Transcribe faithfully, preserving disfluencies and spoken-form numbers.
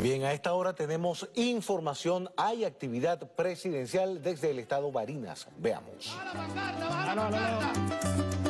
Bien, a esta hora tenemos información, hay actividad presidencial desde el estado Barinas. Veamos. Ah, no, no, no.